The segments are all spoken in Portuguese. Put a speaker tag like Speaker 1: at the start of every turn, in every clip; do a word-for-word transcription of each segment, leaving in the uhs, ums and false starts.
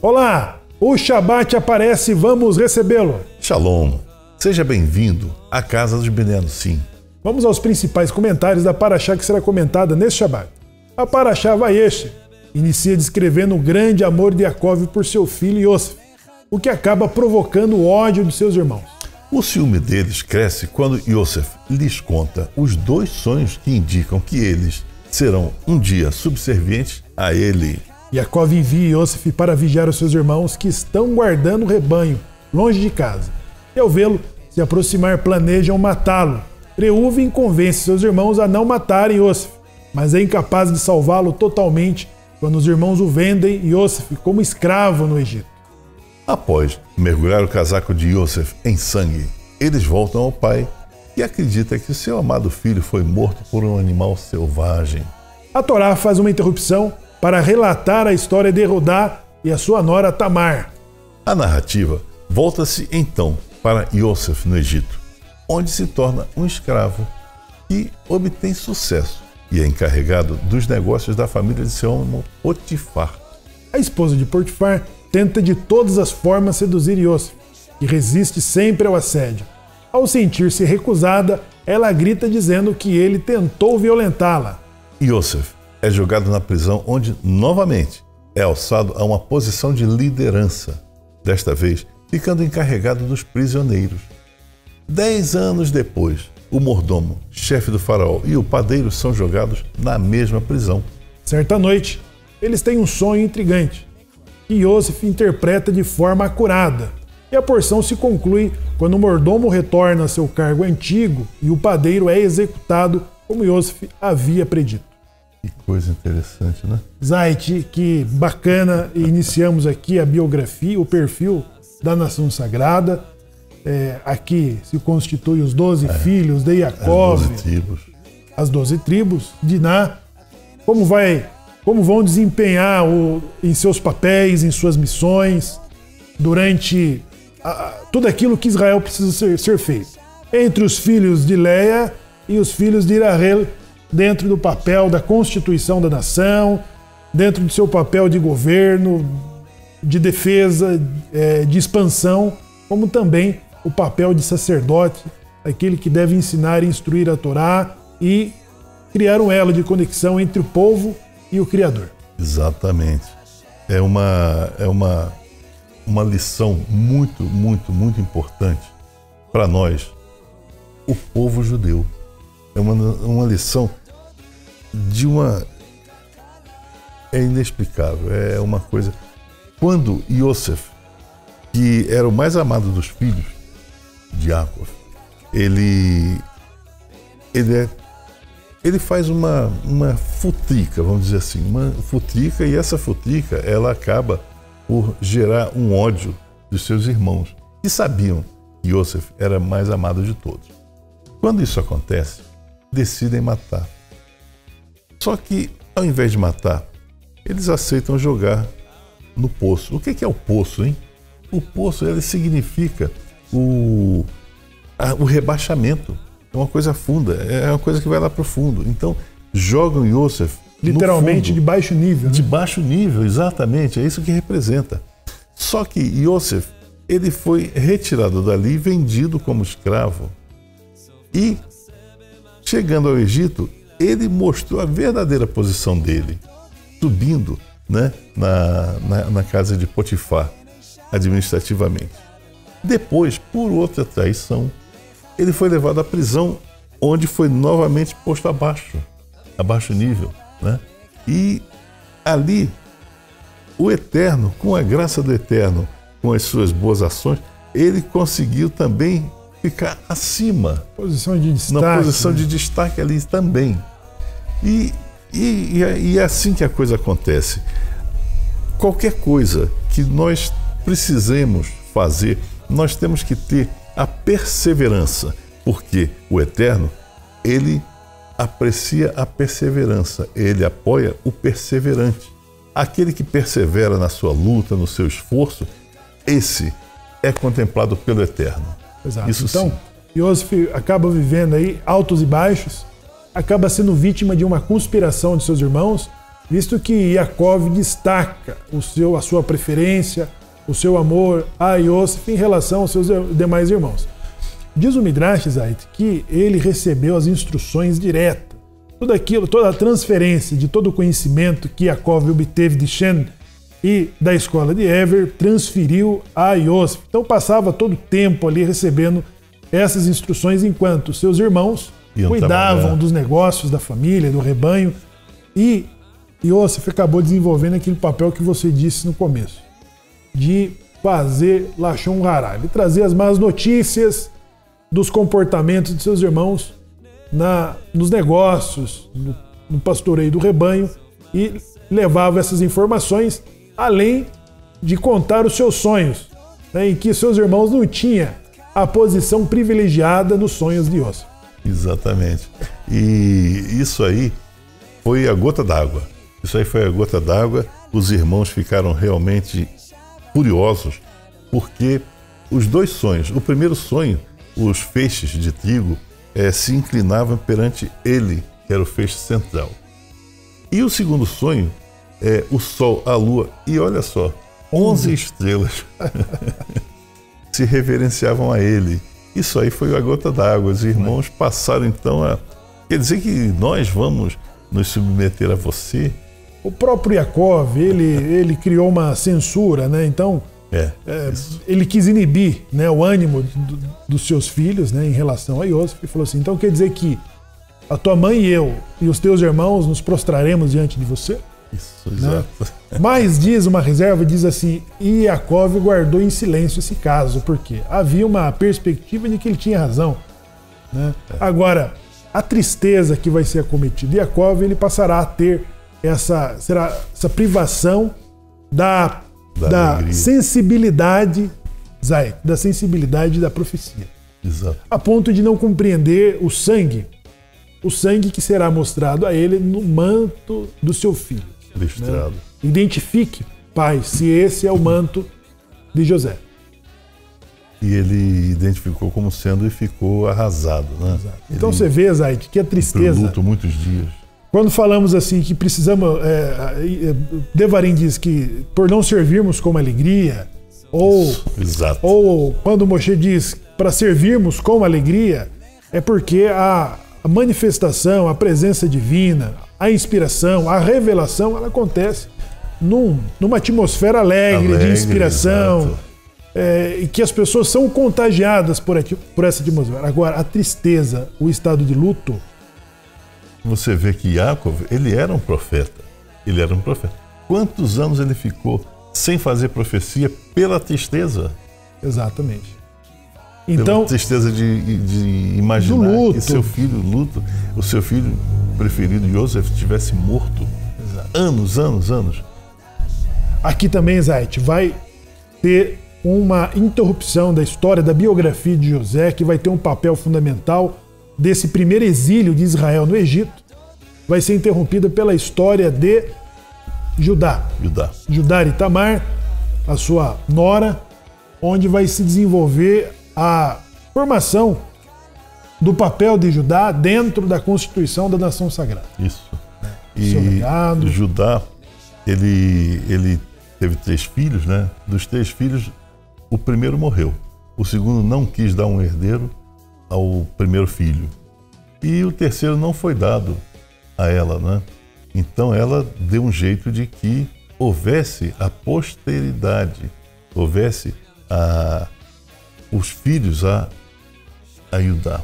Speaker 1: Olá, o Shabat aparece, vamos recebê-lo.
Speaker 2: Shalom, seja bem-vindo à casa dos Ben Anusim.
Speaker 1: Vamos aos principais comentários da Parashá que será comentada neste Shabat. A Parashá Vayeshev inicia descrevendo o grande amor de Yaakov por seu filho Yosef, o que acaba provocando o ódio de seus irmãos.
Speaker 2: O ciúme deles cresce quando Yosef lhes conta os dois sonhos que indicam que eles serão um dia subservientes a ele.
Speaker 1: Yaakov envia Yosef para vigiar os seus irmãos que estão guardando o rebanho, longe de casa. E ao vê-lo se aproximar, planejam matá-lo. Reuven convence seus irmãos a não matarem Yosef, mas é incapaz de salvá-lo totalmente quando os irmãos o vendem Yosef como escravo no Egito.
Speaker 2: Após mergulhar o casaco de Yosef em sangue, eles voltam ao pai, que acredita que seu amado filho foi morto por um animal selvagem.
Speaker 1: A Torá faz uma interrupção para relatar a história de Rodá e a sua nora Tamar.
Speaker 2: A narrativa volta-se então para Yosef no Egito, onde se torna um escravo que obtém sucesso e é encarregado dos negócios da família de seu irmão Potifar.
Speaker 1: A esposa de Potifar tenta de todas as formas seduzir Yosef, que resiste sempre ao assédio. Ao sentir-se recusada, ela grita dizendo que ele tentou violentá-la.
Speaker 2: Yosef é jogado na prisão, onde, novamente, é alçado a uma posição de liderança, desta vez ficando encarregado dos prisioneiros. Dez anos depois, o mordomo, chefe do faraó, e o padeiro são jogados na mesma prisão.
Speaker 1: Certa noite, eles têm um sonho intrigante, que Yosef interpreta de forma acurada, e a porção se conclui quando o mordomo retorna a seu cargo antigo e o padeiro é executado como Yosef havia predito.
Speaker 2: Que coisa interessante, né?
Speaker 1: Zait, que bacana, iniciamos aqui a biografia, o perfil da nação sagrada. É, aqui se constitui os doze é, filhos de Yaakov,
Speaker 2: as doze tribos,
Speaker 1: as doze tribos, Diná, como, vai, como vão desempenhar o, em seus papéis, em suas missões, durante a, a, tudo aquilo que Israel precisa ser, ser feito. Entre os filhos de Leia e os filhos de Rahel, dentro do papel da constituição da nação, dentro do seu papel de governo, de defesa, de expansão, como também o papel de sacerdote, aquele que deve ensinar e instruir a Torá e criar um elo de conexão entre o povo e o Criador.
Speaker 2: Exatamente. É uma, é uma, uma lição muito, muito, muito importante para nós, o povo judeu. É uma, uma lição de uma... é inexplicável, é uma coisa... Quando Yosef, que era o mais amado dos filhos de Yaakov, ele, ele, é, ele faz uma, uma futrica, vamos dizer assim, uma futrica, e essa futrica, ela acaba por gerar um ódio dos seus irmãos, que sabiam que Yosef era mais amado de todos. Quando isso acontece, decidem matar. Só que, ao invés de matar, eles aceitam jogar no poço. O que é o poço, hein? O poço, ele significa o, a, o rebaixamento. É uma coisa funda, é uma coisa que vai lá para o fundo. Então, jogam Yosef
Speaker 1: literalmente
Speaker 2: no fundo,
Speaker 1: de baixo nível. Né?
Speaker 2: De baixo nível, exatamente. É isso que representa. Só que Yosef, ele foi retirado dali, vendido como escravo. E, chegando ao Egito, ele mostrou a verdadeira posição dele, subindo, né, na, na, na casa de Potifar, administrativamente. Depois, por outra traição, ele foi levado à prisão, onde foi novamente posto abaixo, abaixo nível, né? E ali, o Eterno, com a graça do Eterno, com as suas boas ações, ele conseguiu também ficar acima,
Speaker 1: posição de destaque,
Speaker 2: na posição
Speaker 1: né?
Speaker 2: de destaque ali também. E, e, e é assim que a coisa acontece. Qualquer coisa que nós precisemos fazer, nós temos que ter a perseverança, porque o Eterno, ele aprecia a perseverança, ele apoia o perseverante. Aquele que persevera na sua luta, no seu esforço, esse é contemplado pelo Eterno.
Speaker 1: Exato.
Speaker 2: Isso
Speaker 1: então,
Speaker 2: sim.
Speaker 1: Yosef acaba vivendo aí altos e baixos, acaba sendo vítima de uma conspiração de seus irmãos visto que Yaakov destaca o seu, a sua preferência, o seu amor a Yosef em relação aos seus demais irmãos. Diz o Midrash, Zait, que ele recebeu as instruções diretas. Tudo aquilo, toda a transferência de todo o conhecimento que Yaakov obteve de Shem e da escola de Ever, transferiu a Yosef. Então passava todo o tempo ali recebendo essas instruções, enquanto seus irmãos Iam cuidavam trabalhar. dos negócios da família, do rebanho. E Yosef acabou desenvolvendo aquele papel que você disse no começo, de fazer Lashon Hará, de trazer as más notícias dos comportamentos de seus irmãos na, nos negócios, no, no pastoreio do rebanho, e levava essas informações, além de contar os seus sonhos, né, em que seus irmãos não tinham a posição privilegiada nos sonhos de Yosef.
Speaker 2: Exatamente. E isso aí foi a gota d'água. Isso aí foi a gota d'água. Os irmãos ficaram realmente furiosos, porque os dois sonhos, o primeiro sonho, os feixes de trigo é, se inclinavam perante ele, que era o feixe central. E o segundo sonho é o sol, a lua, e olha só, onze uhum. estrelas se reverenciavam a ele. Isso aí foi a gota d'água. Os irmãos passaram então a... Quer dizer que nós vamos nos submeter a você?
Speaker 1: O próprio Yaakov, ele, ele criou uma censura, né? Então, é, é, ele quis inibir, né, o ânimo do, dos seus filhos, né, em relação a Yosef, e falou assim, então quer dizer que a tua mãe e eu e os teus irmãos nos prostraremos diante de você?
Speaker 2: Isso,
Speaker 1: né?
Speaker 2: exato.
Speaker 1: Mas diz uma reserva, diz assim, e Yaakov guardou em silêncio esse caso, porque havia uma perspectiva de que ele tinha razão, né? É. Agora, a tristeza que vai ser acometida, Yaakov, ele passará a ter essa, será, essa privação da, da, da sensibilidade, Zay, da sensibilidade da profecia.
Speaker 2: Exato.
Speaker 1: A ponto de não compreender o sangue, o sangue que será mostrado a ele no manto do seu filho.
Speaker 2: Listrado.
Speaker 1: Né? Identifique, pai, se esse é o manto de José.
Speaker 2: E ele identificou como sendo e ficou arrasado, né?
Speaker 1: Exato. Então ele, você vê, Zaid, que a tristeza...
Speaker 2: luto muitos dias.
Speaker 1: Quando falamos assim que precisamos... É, é, Devarim diz que por não servirmos com alegria, ou,
Speaker 2: Isso, exato.
Speaker 1: ou quando Moshe diz para servirmos com alegria, é porque a, a manifestação, a presença divina, a inspiração, a revelação, ela acontece num, numa atmosfera alegre, alegre de inspiração, é, e que as pessoas são contagiadas por, por essa atmosfera. Agora, a tristeza, o estado de luto...
Speaker 2: Você vê que Yaakov, ele era um profeta. Ele era um profeta. Quantos anos ele ficou sem fazer profecia pela tristeza?
Speaker 1: Exatamente.
Speaker 2: Então, pela tristeza de, de imaginar que seu filho luto, o seu filho preferido, Yosef, estivesse morto. Exato. Anos, anos, anos.
Speaker 1: Aqui também, Zait, vai ter uma interrupção da história, da biografia de José, que vai ter um papel fundamental desse primeiro exílio de Israel no Egito. Vai ser interrompida pela história de Judá.
Speaker 2: Judá.
Speaker 1: Judá e Tamar, a sua nora, onde vai se desenvolver a formação do papel de Judá dentro da constituição da nação sagrada.
Speaker 2: Isso.
Speaker 1: E seu legado.
Speaker 2: Judá, ele, ele teve três filhos, né? Dos três filhos, o primeiro morreu. O segundo não quis dar um herdeiro ao primeiro filho. E o terceiro não foi dado a ela, né? Então ela deu um jeito de que houvesse a posteridade, houvesse a, os filhos a, a Judá.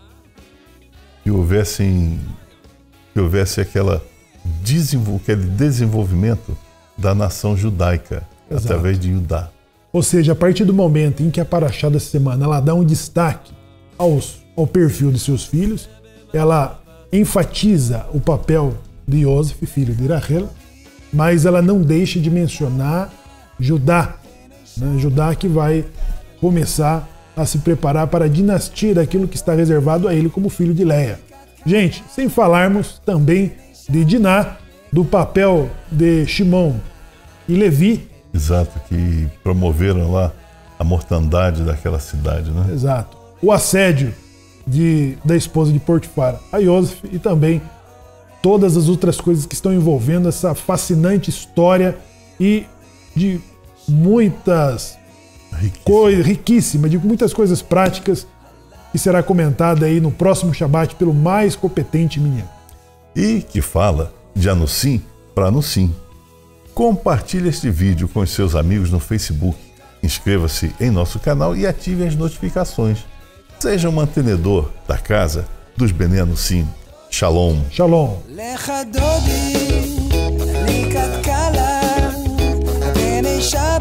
Speaker 2: Que houvessem, que houvesse aquela desenvol, aquele desenvolvimento da nação judaica. Exato. Através de Judá.
Speaker 1: Ou seja, a partir do momento em que a Paraxá da semana ela dá um destaque aos, ao perfil de seus filhos, ela enfatiza o papel de Yosef, filho de Rachel, mas ela não deixa de mencionar Judá, né? Judá que vai começar a se preparar para a dinastia daquilo que está reservado a ele como filho de Leia. Gente, sem falarmos também de Diná, do papel de Shimon e Levi.
Speaker 2: Exato, que promoveram lá a mortandade daquela cidade, né?
Speaker 1: Exato. O assédio de, da esposa de Potifar, a Yosef, e também todas as outras coisas que estão envolvendo essa fascinante história e de muitas coisas, riquíssima, de muitas coisas práticas que será comentada aí no próximo Shabat pelo mais competente menino.
Speaker 2: E que fala de Anusim para Anusim. Compartilhe este vídeo com os seus amigos no Facebook. Inscreva-se em nosso canal e ative as notificações. Seja um mantenedor da casa dos Bene Anusim. Shalom.
Speaker 1: Shalom.
Speaker 3: לך דודי, לי קטקלה, הבן אישה